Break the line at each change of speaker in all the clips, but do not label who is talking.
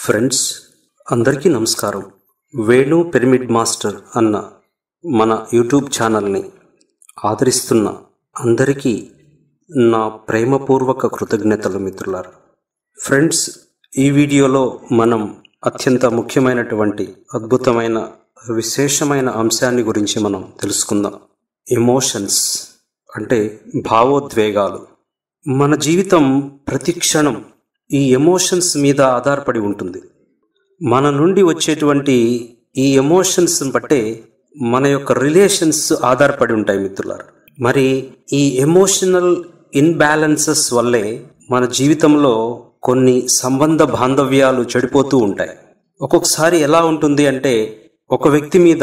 Friends అందరికీ నమస్కారం. Venu pyramid master అన్న మన యూట్యూబ్ ఛానల్ని ఆదరిస్తున్న అందరికీ నా ప్రేమపూర్వక కృతజ్ఞతలు మిత్రులారా. ఫ్రెండ్స్, ఈ వీడియోలో మనం అత్యంత ముఖ్యమైనటువంటి అద్భుతమైన విశేషమైన అంశాన్ని గురించి మనం తెలుసుకుందాం. ఎమోషన్స్ అంటే భావోద్వేగాలు. మన జీవితం ప్రతి క్షణం ఈ ఎమోషన్స్ మీద ఆధారపడి ఉంటుంది. మన నుండి వచ్చేటువంటి ఈ ఎమోషన్స్ బట్టే మన యొక్క రిలేషన్స్ ఆధారపడి ఉంటాయి మిత్రులారా. మరి ఈ ఎమోషనల్ ఇన్బ్యాలెన్సెస్ వల్లే మన జీవితంలో కొన్ని సంబంధ బాంధవ్యాలు చెడిపోతూ ఉంటాయి. ఒక్కొక్కసారి ఎలా ఉంటుంది అంటే, ఒక వ్యక్తి మీద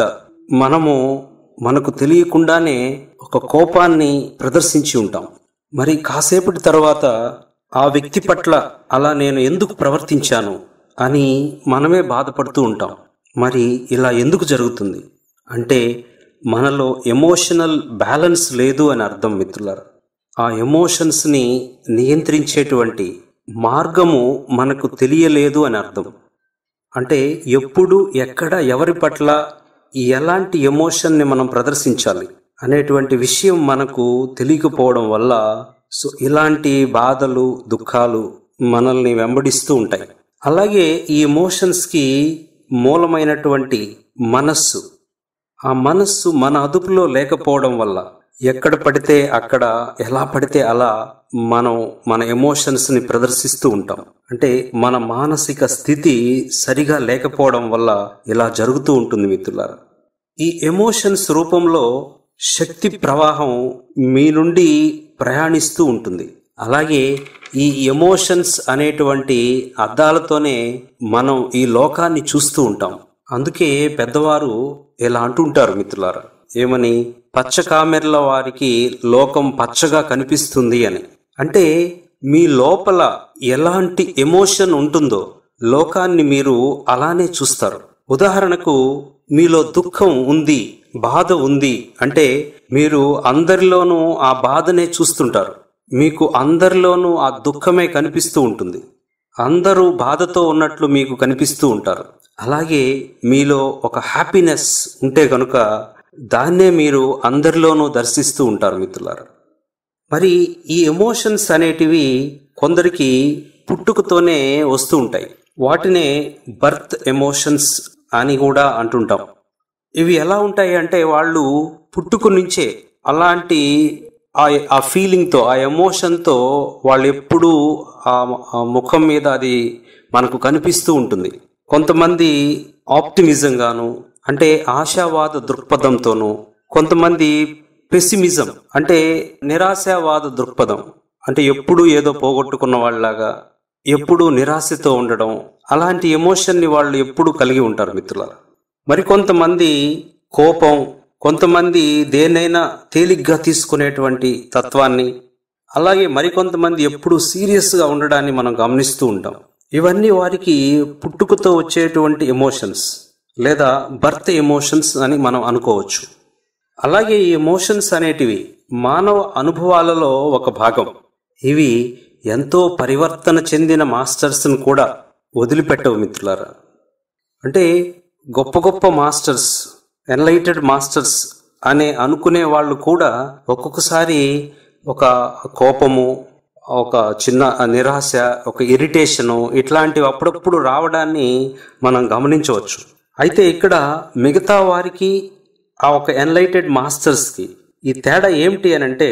మనకు తెలియకుండానే ఒక కోపాన్ని ప్రదర్శించి ఉంటాం. మరి కాసేపటి తర్వాత ఆ వ్యక్తి పట్ల అలా నేను ఎందుకు ప్రవర్తించాను అని మనమే బాధపడుతూ ఉంటాం. మరి ఇలా ఎందుకు జరుగుతుంది అంటే, మనలో ఎమోషనల్ బ్యాలెన్స్ లేదు అని అర్థం మిత్రులారా. ఆ ఎమోషన్స్ని నియంత్రించేటువంటి మార్గము మనకు తెలియలేదు అని అర్థం. అంటే ఎప్పుడు, ఎక్కడ, ఎవరి పట్ల ఎలాంటి ఎమోషన్ని మనం ప్రదర్శించాలి అనేటువంటి విషయం మనకు తెలియకపోవడం వల్ల ఇలాంటి బాధలు, దుఃఖాలు మనల్ని వెంబడిస్తూ ఉంటాయి. అలాగే ఈ ఎమోషన్స్కి మూలమైనటువంటి మనస్సు, ఆ మనస్సు మన అదుపులో లేకపోవడం వల్ల ఎక్కడ పడితే అక్కడ, ఎలా పడితే అలా మన ఎమోషన్స్ని ప్రదర్శిస్తూ ఉంటాం. అంటే మన మానసిక స్థితి సరిగా లేకపోవడం వల్ల ఇలా జరుగుతూ ఉంటుంది మిత్రులారా. ఈ ఎమోషన్స్ రూపంలో శక్తి ప్రవాహం మీ నుండి ప్రయాణిస్తూ ఉంటుంది. అలాగే ఈ ఎమోషన్స్ అనేటువంటి అద్దాలతోనే మనం ఈ లోకాన్ని చూస్తూ ఉంటాం. అందుకే పెద్దవారు ఇలా అంటుంటారు మిత్రులారా, ఏమని, పచ్చ కామెర్ల వారికి లోకం పచ్చగా కనిపిస్తుంది అని. అంటే మీ లోపల ఎలాంటి ఎమోషన్ ఉంటుందో లోకాన్ని మీరు అలానే చూస్తారు. ఉదాహరణకు, మీలో దుఃఖం ఉంది, బాధ ఉంది అంటే మీరు అందరిలోనూ ఆ బాధనే చూస్తుంటారు. మీకు అందరిలోనూ ఆ దుఃఖమే కనిపిస్తూ ఉంటుంది. అందరూ బాధతో ఉన్నట్లు మీకు కనిపిస్తూ ఉంటారు. అలాగే మీలో ఒక హ్యాపీనెస్ ఉంటే కనుక దాన్నే మీరు అందరిలోనూ దర్శిస్తూ ఉంటారు మిత్రులారా. మరి ఈ ఎమోషన్స్ అనేటివి కొందరికి పుట్టుకతోనే వస్తూ ఉంటాయి. వాటినే బర్త్ ఎమోషన్స్ అని కూడా అంటుంటాం. ఇవి ఎలా ఉంటాయి అంటే, వాళ్ళు పుట్టుక నుంచే అలాంటి ఆ ఫీలింగ్తో, ఆ ఎమోషన్తో వాళ్ళు ఎప్పుడూ ఆ ముఖం మీద అది మనకు కనిపిస్తూ ఉంటుంది. కొంతమంది ఆప్టిమిజంగాను అంటే ఆశావాద దృక్పథంతోనూ, కొంతమంది పెసిమిజం అంటే నిరాశావాద దృక్పథం అంటే ఎప్పుడూ ఏదో పోగొట్టుకున్న వాళ్ళలాగా, ఎప్పుడూ నిరాశతో ఉండడం, అలాంటి ఎమోషన్ని వాళ్ళు ఎప్పుడూ కలిగి ఉంటారు మిత్రులారా. మరికొంతమంది కోపం, కొంతమంది దేన్నైనా తేలిగ్గా తీసుకునేటువంటి తత్వాన్ని, అలాగే మరికొంతమంది ఎప్పుడూ సీరియస్గా ఉండడాన్ని మనం గమనిస్తూ ఉంటాం. ఇవన్నీ వారికి పుట్టుకతో వచ్చేటువంటి ఎమోషన్స్ లేదా బర్త్ ఎమోషన్స్ అని మనం అనుకోవచ్చు. అలాగే ఈ ఎమోషన్స్ అనేటివి మానవ అనుభవాలలో ఒక భాగం. ఇవి ఎంతో పరివర్తన చెందిన మాస్టర్స్ను కూడా వదిలిపెట్టవు మిత్రులారా. అంటే గొప్ప గొప్ప మాస్టర్స్, ఎన్లైటెడ్ మాస్టర్స్ అనే అనుకునే వాళ్ళు కూడా ఒక్కొక్కసారి ఒక కోపము, ఒక చిన్న నిరాశ, ఒక ఇరిటేషను ఇట్లాంటివి అప్పుడప్పుడు రావడాన్ని మనం గమనించవచ్చు. అయితే ఇక్కడ మిగతా వారికి, ఆ ఒక ఎన్లైటెడ్ మాస్టర్స్కి ఈ తేడా ఏమిటి అని అంటే,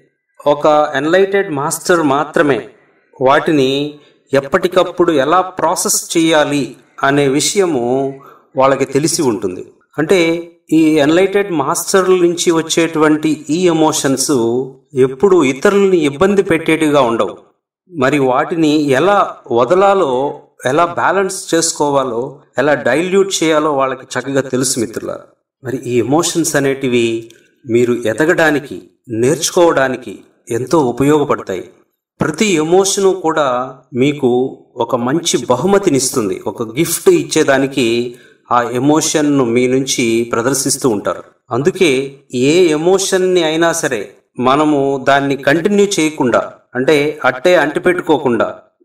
ఒక ఎన్లైటెడ్ మాస్టర్ మాత్రమే వాటిని ఎప్పటికప్పుడు ఎలా ప్రాసెస్ చేయాలి అనే విషయము వాళ్ళకి తెలిసి ఉంటుంది. అంటే ఈ ఎన్లైటెడ్ మాస్టర్ల నుంచి వచ్చేటువంటి ఈ ఎమోషన్స్ ఎప్పుడు ఇతరులని ఇబ్బంది పెట్టేటిగా ఉండవు. మరి వాటిని ఎలా వదలాలో, ఎలా బ్యాలెన్స్ చేసుకోవాలో, ఎలా డైల్యూట్ చేయాలో వాళ్ళకి చక్కగా తెలుసు మిత్రులారా. మరి ఈ ఎమోషన్స్ అనేటివి మీరు ఎదగడానికి, నేర్చుకోవడానికి ఎంతో ఉపయోగపడతాయి. ప్రతి ఎమోషను కూడా మీకు ఒక మంచి బహుమతినిస్తుంది. ఒక గిఫ్ట్ ఇచ్చేదానికి ఆ ఎమోషన్ను మీ నుంచి ప్రదర్శిస్తూ ఉంటారు. అందుకే ఏ ఎమోషన్ని అయినా సరే మనము దాన్ని కంటిన్యూ చేయకుండా, అంటే అట్టే అంటిపెట్టుకోకుండా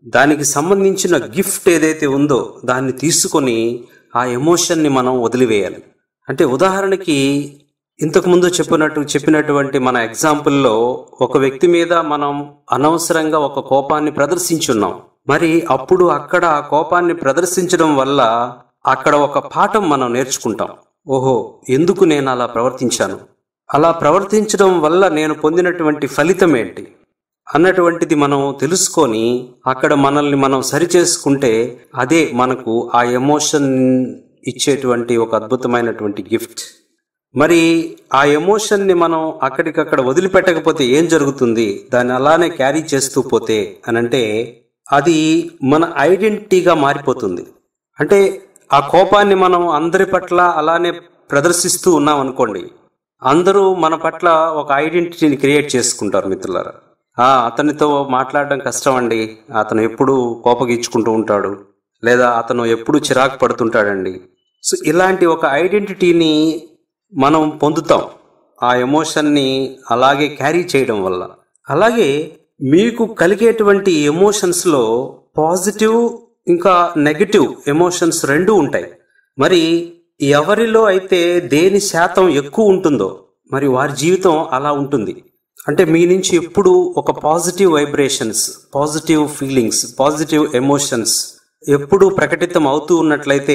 దానికి సంబంధించిన గిఫ్ట్ ఏదైతే ఉందో దాన్ని తీసుకొని ఆ ఎమోషన్ని మనం వదిలివేయాలి. అంటే ఉదాహరణకి ఇంతకుముందు చెప్పినటువంటి మన ఎగ్జాంపుల్లో ఒక వ్యక్తి మీద మనం అనవసరంగా ఒక కోపాన్ని ప్రదర్శించున్నాం. మరి అప్పుడు అక్కడ ఆ కోపాన్ని ప్రదర్శించడం వల్ల అక్కడ ఒక పాఠం మనం నేర్చుకుంటాం. ఓహో, ఎందుకు నేను అలా ప్రవర్తించాను, అలా ప్రవర్తించడం వల్ల నేను పొందినటువంటి ఫలితం ఏంటి అన్నటువంటిది మనం తెలుసుకొని అక్కడ మనల్ని మనం సరిచేసుకుంటే అదే మనకు ఆ ఎమోషన్ ఇచ్చేటువంటి ఒక అద్భుతమైనటువంటి గిఫ్ట్. మరి ఆ ఎమోషన్ని మనం అక్కడికక్కడ వదిలిపెట్టకపోతే ఏం జరుగుతుంది, దాన్ని అలానే క్యారీ చేస్తూ పోతే అనంటే అది మన ఐడెంటిటీగా మారిపోతుంది. అంటే ఆ కోపాన్ని మనం అందరి పట్ల అలానే ప్రదర్శిస్తూ ఉన్నాం అనుకోండి, అందరూ మన పట్ల ఒక ఐడెంటిటీని క్రియేట్ చేసుకుంటారు. మిత్రులారా, అతనితో మాట్లాడడం కష్టం అండి, అతను ఎప్పుడు కోపగించుకుంటూ ఉంటాడు, లేదా అతను ఎప్పుడు చిరాకు పడుతుంటాడండి. సో ఇలాంటి ఒక ఐడెంటిటీని మనం పొందుతాం ఆ ఎమోషన్ని అలాగే క్యారీ చేయడం వల్ల. అలాగే మీకు కలిగేటువంటి ఎమోషన్స్లో పాజిటివ్ ఇంకా నెగటివ్ ఎమోషన్స్ రెండు ఉంటాయి. మరి ఎవరిలో అయితే దేని శాతం ఎక్కువ ఉంటుందో మరి వారి జీవితం అలా ఉంటుంది. అంటే మీ నుంచి ఎప్పుడు ఒక positive vibrations, positive feelings, positive emotions ఎప్పుడు ప్రకటితం అవుతూ ఉన్నట్లయితే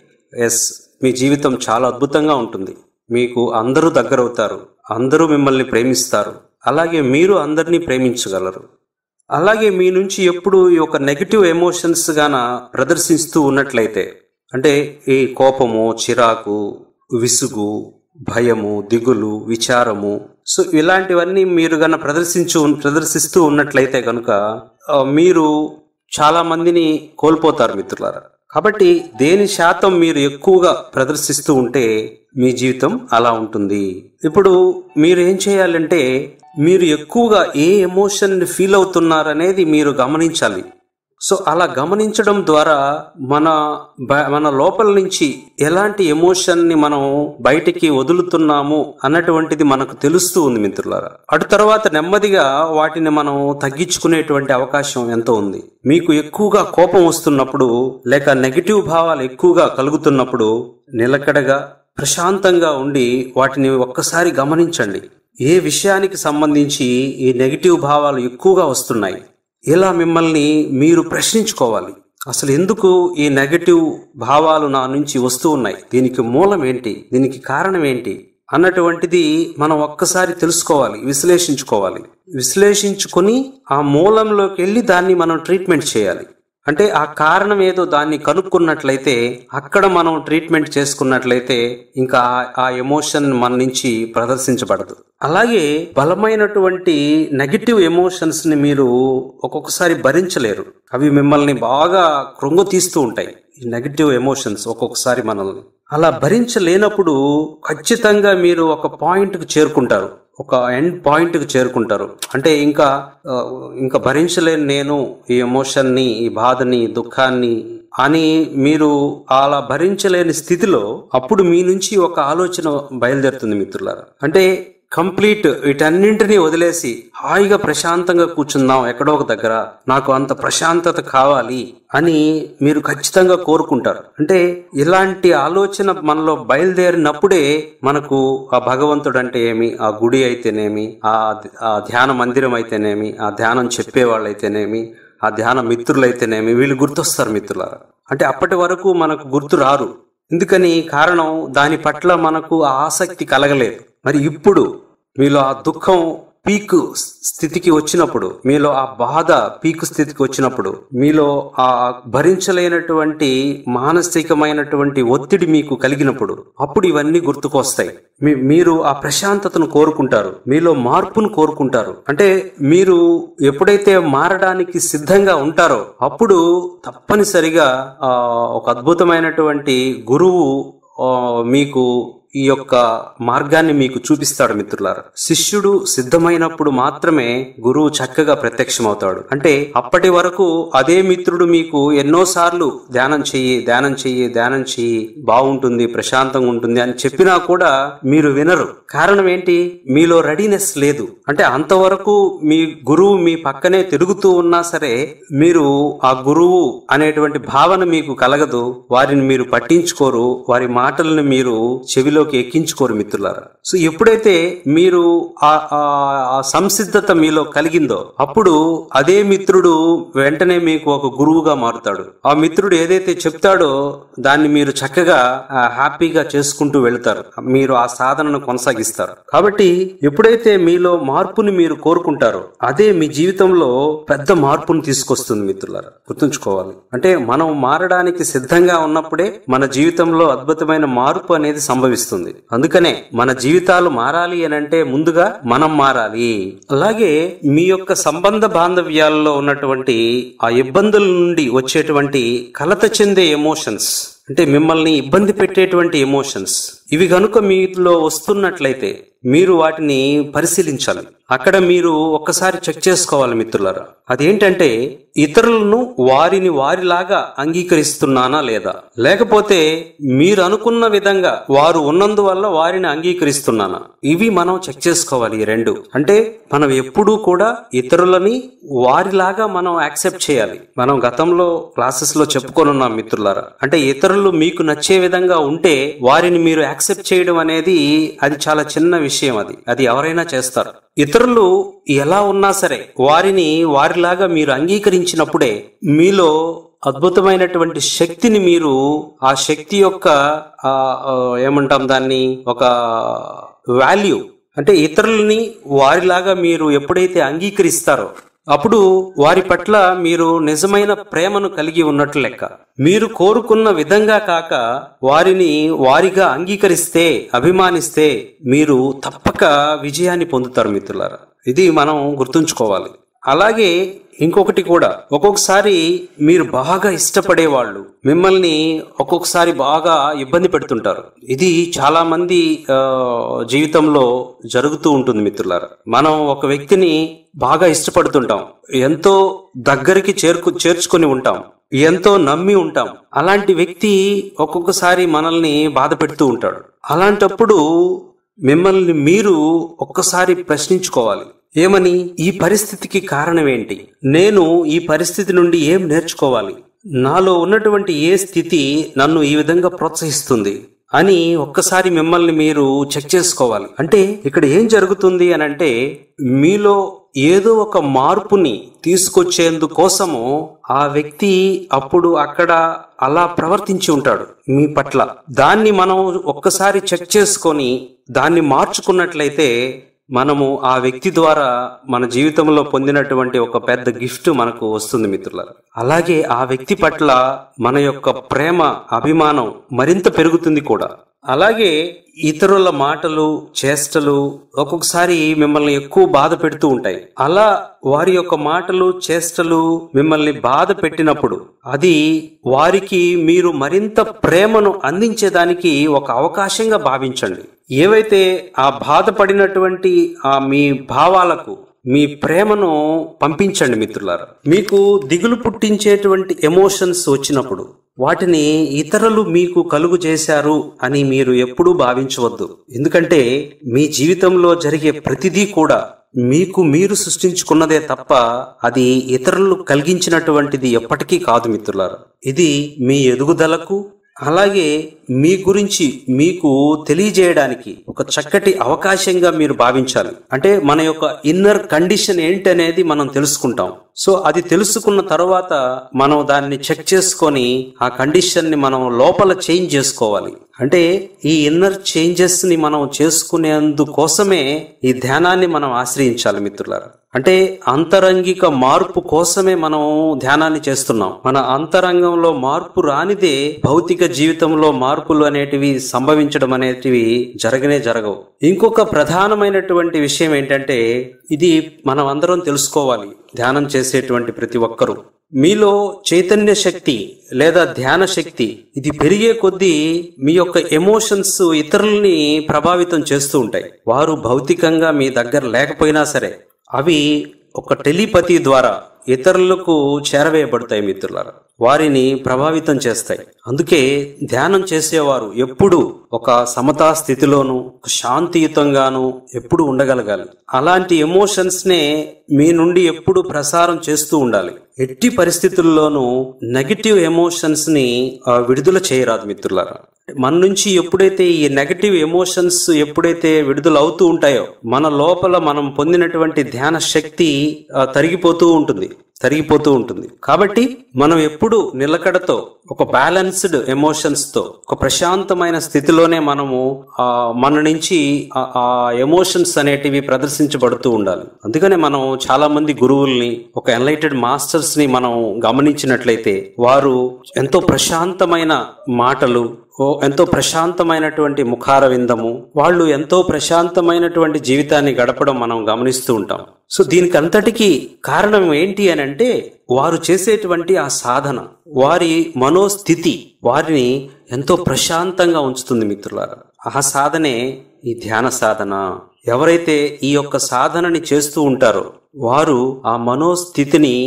మీ జీవితం చాలా అద్భుతంగా ఉంటుంది. మీకు అందరూ దగ్గరవుతారు, అందరూ మిమ్మల్ని ప్రేమిస్తారు, అలాగే మీరు అందరినీ ప్రేమించగలరు. అలాగే మీ నుంచి ఎప్పుడు ఈ ఒక నెగటివ్ ఎమోషన్స్ గాన ప్రదర్శిస్తూ ఉన్నట్లయితే, అంటే ఈ కోపము, చిరాకు, విసుగు, భయము, దిగులు, విచారము, సో ఇలాంటివన్నీ మీరు గన ప్రదర్శిస్తూ ఉన్నట్లయితే కనుక మీరు చాలా మందిని కోల్పోతారు మిత్రులారా. కాబట్టి దేని శాతం మీరు ఎక్కువగా ప్రదర్శిస్తూ ఉంటే మీ జీవితం అలా ఉంటుంది. ఇప్పుడు మీరు ఏం చేయాలంటే మీరు ఎక్కువగా ఏ ఎమోషన్ ఫీల్ అవుతున్నారనేది మీరు గమనించాలి. సో అలా గమనించడం ద్వారా మన లోపల నుంచి ఎలాంటి ఎమోషన్ని మనం బయటికి వదులుతున్నాము అన్నటువంటిది మనకు తెలుస్తూ ఉంది మిత్రులారా. అటు తర్వాత నెమ్మదిగా వాటిని మనం తగ్గించుకునేటువంటి అవకాశం ఎంతో ఉంది. మీకు ఎక్కువగా కోపం వస్తున్నప్పుడు లేక నెగిటివ్ భావాలు ఎక్కువగా కలుగుతున్నప్పుడు నిలకడగా ప్రశాంతంగా ఉండి వాటిని ఒక్కసారి గమనించండి. ఏ విషయానికి సంబంధించి ఈ నెగిటివ్ భావాలు ఎక్కువగా వస్తున్నాయి, ఇలా మిమ్మల్ని మీరు ప్రశ్నించుకోవాలి. అసలు ఎందుకు ఈ నెగటివ్ భావాలు నా నుంచి వస్తూ ఉన్నాయి, దీనికి మూలం ఏంటి, దీనికి కారణం ఏంటి అన్నటువంటిది మనం ఒక్కసారి తెలుసుకోవాలి, విశ్లేషించుకొని ఆ మూలంలోకి వెళ్ళి దాన్ని మనం ట్రీట్మెంట్ చేయాలి. అంటే ఆ కారణం ఏదో దాన్ని కనుక్కున్నట్లయితే అక్కడ మనం ట్రీట్మెంట్ చేసుకున్నట్లయితే ఇంకా ఆ ఎమోషన్ మన నుంచి ప్రదర్శించబడదు. అలాగే బలమైనటువంటి నెగటివ్ ఎమోషన్స్ ని మీరు ఒక్కొక్కసారి భరించలేరు, అవి మిమ్మల్ని బాగా కృంగతీస్తూ ఉంటాయి. ఈ నెగటివ్ ఎమోషన్స్ ఒక్కొక్కసారి మనల్ని అలా భరించలేనప్పుడు ఖచ్చితంగా మీరు ఒక పాయింట్కి చేరుకుంటారు, ఒక ఎండ్ పాయింట్కి చేరుకుంటారు. అంటే ఇంకా భరించలేను నేను ఈ ఎమోషన్ని, ఈ బాధని, దుఃఖాన్ని అని మీరు అలా భరించలేని స్థితిలో అప్పుడు మీ నుంచి ఒక ఆలోచన బయలుదేరుతుంది మిత్రులారా. అంటే కంప్లీట్ వీటన్నింటినీ వదిలేసి హాయిగా ప్రశాంతంగా కూర్చుందాం ఎక్కడో ఒక దగ్గర, నాకు అంత ప్రశాంతత కావాలి అని మీరు ఖచ్చితంగా కోరుకుంటారు. అంటే ఇలాంటి ఆలోచన మనలో బయలుదేరినప్పుడే మనకు ఆ భగవంతుడు అంటే ఏమి, ఆ గుడి అయితేనేమి, ఆ ధ్యాన మందిరం అయితేనేమి, ఆ ధ్యానం చెప్పేవాళ్ళైతేనేమి, ఆ ధ్యాన మిత్రులైతేనేమి వీళ్ళు గుర్తొస్తారు మిత్రులారా. అంటే అప్పటి వరకు మనకు గుర్తు రారు. ఎందుకని? కారణం దాని పట్ల మనకు ఆసక్తి కలగలేదు. మరి ఇప్పుడు మీలో ఆ దుఃఖం పీక్ స్థితికి వచ్చినప్పుడు, మీలో ఆ బాధ పీక్ స్థితికి వచ్చినప్పుడు, మీలో ఆ భరించలేనటువంటి మానసికమైనటువంటి ఒత్తిడి మీకు కలిగినప్పుడు అప్పుడు ఇవన్నీ గుర్తుకొస్తాయి. మీరు ఆ ప్రశాంతతను కోరుకుంటారు, మీలో మార్పును కోరుకుంటారు. అంటే మీరు ఎప్పుడైతే మారడానికి సిద్ధంగా ఉంటారో అప్పుడు తప్పనిసరిగా ఒక అద్భుతమైనటువంటి గురువు మీకు ఈ యొక్క మార్గాన్ని మీకు చూపిస్తాడు మిత్రులారా. శిష్యుడు సిద్ధమైనప్పుడు మాత్రమే గురువు చక్కగా ప్రత్యక్షమవుతాడు. అంటే అప్పటి వరకు అదే మిత్రుడు మీకు ఎన్నోసార్లు ధ్యానం చెయ్యి బాగుంటుంది, ప్రశాంతంగా ఉంటుంది అని చెప్పినా కూడా మీరు వినరు. కారణం ఏంటి? మీలో రెడీనెస్ లేదు. అంటే అంతవరకు మీ గురువు మీ పక్కనే తిరుగుతూ ఉన్నా సరే మీరు ఆ గురువు అనేటువంటి భావన మీకు కలగదు. వారిని మీరు పట్టించుకోరు, వారి మాటలను మీరు చెవిలోకి ఎక్కించుకోరు మిత్రులారా. సో ఎప్పుడైతే మీరు ఆ సంసిద్ధత మీలో కలిగిందో అప్పుడు అదే మిత్రుడు వెంటనే మీకు ఒక గురువుగా మారుతాడు. ఆ మిత్రుడు ఏదైతే చెప్తాడో దాన్ని మీరు చక్కగా హ్యాపీగా చేసుకుంటూ వెళ్తారు. మీరు ఆ సాధనను కొనసాగిస్తారు. కాబట్టి ఎప్పుడైతే మీలో మార్పుని మీరు కోరుకుంటారో అదే మీ జీవితంలో పెద్ద మార్పును తీసుకొస్తుంది మిత్రులారా. గుర్తుంచుకోవాలి. అంటే మనం మారడానికి సిద్ధంగా ఉన్నప్పుడే మన జీవితంలో అద్భుతమైన మార్పు అనేది సంభవిస్తుంది. అందుకనే మన జీవితాలు మారాలి అని అంటే ముందుగా మనం మారాలి. అలాగే మీ యొక్క సంబంధ బాంధవ్యాల్లో ఉన్నటువంటి ఆ ఇబ్బందుల నుండి వచ్చేటువంటి కలత చెందే ఎమోషన్స్, అంటే మిమ్మల్ని ఇబ్బంది పెట్టేటువంటి ఎమోషన్స్, ఇవి గనుక మీలో వస్తున్నట్లయితే మీరు వాటిని పరిశీలించాలి. అక్కడ మీరు ఒక్కసారి చెక్ చేసుకోవాలి మిత్రులారా. అదేంటంటే ఇతరులను వారిలాగా అంగీకరిస్తున్నానా లేదా, లేకపోతే మీరు అనుకున్న విధంగా వారు ఉన్నందువల్ల వారిని అంగీకరిస్తున్నానా, ఇవి మనం చెక్ చేసుకోవాలి. ఈ రెండు. అంటే మనం ఎప్పుడూ కూడా ఇతరులని వారిలాగా మనం యాక్సెప్ట్ చేయాలి. మనం గతంలో క్లాసెస్ లో చెప్పుకొనున్నాం మిత్రులారా. అంటే ఇతరులు మీకు నచ్చే విధంగా ఉంటే వారిని మీరు యాక్సెప్ట్ చేయడం అనేది అది చాలా చిన్న విషయం. అది ఎవరైనా చేస్తారు. ఇతరులు ఎలా ఉన్నా సరే వారిని వారిలాగా మీరు అంగీకరించినప్పుడే మీలో అద్భుతమైనటువంటి శక్తిని మీరు ఆ శక్తి యొక్క ఏమంటాం దాన్ని, ఒక వాల్యూ, అంటే ఇతరులని వారిలాగా మీరు ఎప్పుడైతే అంగీకరిస్తారో అప్పుడు వారి పట్ల మీరు నిజమైన ప్రేమను కలిగి ఉన్నట్లు లెక్క. మీరు కోరుకున్న విధంగా కాక వారిని వారిగా అంగీకరిస్తే, అభిమానిస్తే మీరు తప్పక విజయాన్ని పొందుతారు మిత్రులారా. ఇది మనం గుర్తుంచుకోవాలి. అలాగే ఇంకొకటి కూడా, ఒక్కొక్కసారి మీరు బాగా ఇష్టపడే వాళ్ళు మిమ్మల్ని ఒక్కొక్కసారి బాగా ఇబ్బంది పెడుతుంటారు. ఇది చాలా మంది జీవితంలో జరుగుతూ ఉంటుంది మిత్రులారా. మనం ఒక వ్యక్తిని బాగా ఇష్టపడుతుంటాం, ఎంతో దగ్గరికి చేర్చుకొని ఉంటాం, ఎంతో నమ్మి ఉంటాం. అలాంటి వ్యక్తి ఒక్కొక్కసారి మనల్ని బాధ పెడుతూ ఉంటాడు. అలాంటప్పుడు మిమ్మల్ని మీరు ఒక్కసారి ప్రశ్నించుకోవాలి. ఏమని? ఈ పరిస్థితికి కారణం ఏంటి? నేను ఈ పరిస్థితి నుండి ఏం నేర్చుకోవాలి? నాలో ఉన్నటువంటి ఏ స్థితి నన్ను ఈ విధంగా ప్రోత్సహిస్తుంది అని ఒక్కసారి మిమ్మల్ని మీరు చెక్ చేసుకోవాలి. అంటే ఇక్కడ ఏం జరుగుతుంది అని అంటే మీలో ఏదో ఒక మార్పుని తీసుకొచ్చేందుకోసము ఆ వ్యక్తి అప్పుడు అక్కడ అలా ప్రవర్తించి ఉంటాడు మీ పట్ల. దాన్ని మనం ఒక్కసారి చెక్ చేసుకొని దాన్ని మార్చుకున్నట్లయితే మనము ఆ వ్యక్తి ద్వారా మన జీవితంలో పొందినటువంటి ఒక పెద్ద గిఫ్ట్ మనకు వస్తుంది మిత్రులారా. అలాగే ఆ వ్యక్తి పట్ల మన యొక్క ప్రేమ, అభిమానం మరింత పెరుగుతుంది కూడా. అలాగే ఇతరుల మాటలు, చేష్టలు ఒక్కొక్కసారి మిమ్మల్ని ఎక్కువ బాధ పెడుతూ ఉంటాయి. అలా వారి యొక్క మాటలు, చేష్టలు మిమ్మల్ని బాధ పెట్టినప్పుడు అది వారికి మీరు మరింత ప్రేమను అందించేదానికి ఒక అవకాశంగా భావించండి. ఏవైతే ఆ బాధపడినటువంటి మీ భావాలకు మీ ప్రేమను పంపించండి మిత్రులారా. మీకు దిగులు పుట్టించేటువంటి ఎమోషన్స్ వచ్చినప్పుడు వాటిని ఇతరులు మీకు కలుగు చేశారు అని మీరు ఎప్పుడూ భావించవద్దు. ఎందుకంటే మీ జీవితంలో జరిగే ప్రతిదీ కూడా మీకు మీరు సృష్టించుకున్నదే తప్ప అది ఇతరులు కలిగించినటువంటిది ఎప్పటికీ కాదు మిత్రులారా. ఇది మీ ఎదుగుదలకు, అలాగే మీ గురించి మీకు తెలియజేయడానికి ఒక చక్కటి అవకాశంగా మీరు భావించాలి. అంటే మన యొక్క ఇన్నర్ కండిషన్ ఏంటనేది మనం తెలుసుకుంటాం. సో అది తెలుసుకున్న తర్వాత మనం దాన్ని చెక్ చేసుకొని ఆ కండిషన్ ని మనం లోపల చేంజ్ చేసుకోవాలి. అంటే ఈ ఇన్నర్ చేంజెస్ ని మనం చేసుకునేందుకోసమే ఈ ధ్యానాన్ని మనం ఆశ్రయించాలి మిత్రులారా. అంటే అంతరంగిక మార్పు కోసమే మనం ధ్యానాన్ని చేస్తున్నాం. మన అంతరంగంలో మార్పు రానిదే భౌతిక జీవితంలో మార్పులు అనేటివి సంభవించడం అనేటివి జరగవు. ఇంకొక ప్రధానమైనటువంటి విషయం ఏంటంటే ఇది మనం అందరం తెలుసుకోవాలి. ధ్యానం చేసేటువంటి ప్రతి ఒక్కరూ మీలో చైతన్య శక్తి లేదా ధ్యాన శక్తి ఇది పెరిగే కొద్దీ మీ యొక్క ఎమోషన్స్ ఇతరుల్ని ప్రభావితం చేస్తూ ఉంటాయి. వారు భౌతికంగా మీ దగ్గర లేకపోయినా సరే అవి ఒక టెలిపతి ద్వారా ఇతరులకు చేరవేయబడతాయి మిత్రులారా, వారిని ప్రభావితం చేస్తాయి. అందుకే ధ్యానం చేసేవారు ఎప్పుడు ఒక సమతా స్థితిలోనూ శాంతియుతంగాను ఎప్పుడు ఉండగలగాలి. అలాంటి ఎమోషన్స్ నే మీ నుండి ఎప్పుడు ప్రసారం చేస్తూ ఉండాలి. ఎట్టి పరిస్థితుల్లోనూ నెగటివ్ ఎమోషన్స్ ని విడుదల చేయరాదు మిత్రులారా. మన నుంచి ఎప్పుడైతే ఈ నెగటివ్ ఎమోషన్స్ ఎప్పుడైతే విడుదల అవుతూ ఉంటాయో మన లోపల మనం పొందినటువంటి ధ్యాన శక్తి తరిగిపోతూ ఉంటుంది. కాబట్టి మనం ఎప్పుడు నిలకడతో ఒక బ్యాలెన్స్డ్ ఎమోషన్స్ తో ఒక ప్రశాంతమైన స్థితిలోనే మనము మన నుంచి ఆ ఎమోషన్స్ అనేటివి ప్రదర్శించబడుతూ ఉండాలి. అందుకనే మనం చాలా మంది గురువుల్ని, ఒక ఎన్లైటెడ్ మాస్టర్స్ ని మనం గమనించినట్లయితే వారు ఎంతో ప్రశాంతమైన మాటలు, ఎంతో ప్రశాంతమైనటువంటి ముఖార విందము, వాళ్ళు ఎంతో ప్రశాంతమైనటువంటి జీవితాన్ని గడపడం మనం గమనిస్తూ ఉంటాం. సో దీనికి అంతటికీ కారణం ఏంటి అని అంటే వారు చేసేటువంటి ఆ సాధన, వారి మనోస్థితి వారిని ఎంతో ప్రశాంతంగా ఉంచుతుంది మిత్రులారా. ఆ సాధనే ఈ ధ్యాన సాధన. ఎవరైతే ఈ యొక్క సాధనని చేస్తూ ఉంటారో వారు ఆ మనోస్థితిని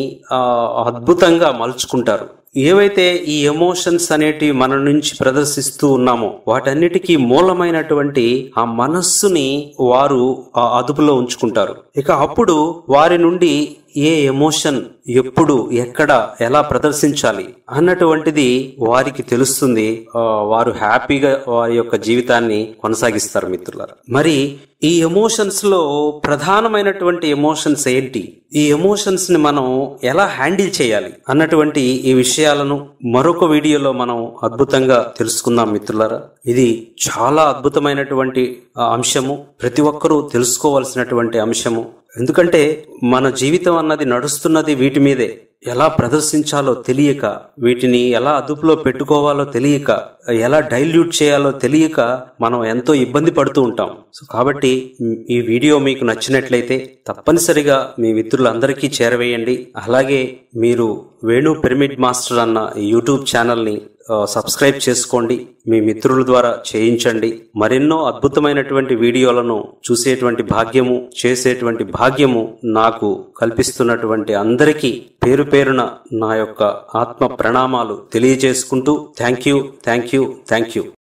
అద్భుతంగా మలుచుకుంటారు. ఏవైతే ఈ ఎమోషన్స్ అనేటివి మన నుంచి ప్రదర్శిస్తూ ఉన్నామో వాటన్నిటికీ మూలమైనటువంటి ఆ మనస్సుని వారు అదుపులో ఉంచుకుంటారు. ఇక అప్పుడు వారి నుండి ఏ ఎమోషన్ ఎప్పుడు ఎక్కడ ఎలా ప్రదర్శించాలి అన్నటువంటిది వారికి తెలుస్తుంది. వారు హ్యాపీగా వారి యొక్క జీవితాన్ని కొనసాగిస్తారు మిత్రులారా. మరి ఈ ఎమోషన్స్ లో ప్రధానమైనటువంటి ఎమోషన్స్ ఏంటి, ఈ ఎమోషన్స్ ని మనం ఎలా హ్యాండిల్ చేయాలి అన్నటువంటి ఈ విషయాలను మరొక వీడియోలో మనం అద్భుతంగా తెలుసుకుందాం మిత్రులారా. ఇది చాలా అద్భుతమైనటువంటి అంశము, ప్రతి ఒక్కరూ తెలుసుకోవాల్సినటువంటి అంశము. ఎందుకంటే మన జీవితం అన్నది నడుస్తున్నది వీటి మీదే. ఎలా ప్రదర్శించాలో తెలియక, వీటిని ఎలా అదుపులో పెట్టుకోవాలో తెలియక, ఎలా డైల్యూట్ చేయాలో తెలియక మనం ఎంతో ఇబ్బంది పడుతూ ఉంటాం. సో కాబట్టి ఈ వీడియో మీకు నచ్చినట్లయితే తప్పనిసరిగా మీ మిత్రులందరికీ చేరవేయండి. అలాగే మీరు వేణు పిరమిడ్ మాస్టర్ అన్న యూట్యూబ్ ఛానల్ని సబ్స్క్రైబ్ చేసుకోండి, మీ మిత్రుల ద్వారా చేయించండి. మరెన్నో అద్భుతమైనటువంటి వీడియోలను చూసేటువంటి భాగ్యము, చేసేటువంటి భాగ్యము నాకు కల్పిస్తున్నటువంటి అందరికీ పేరు పేరున నా యొక్క ఆత్మ ప్రణామాలు తెలియజేసుకుంటూ థ్యాంక్ యూ.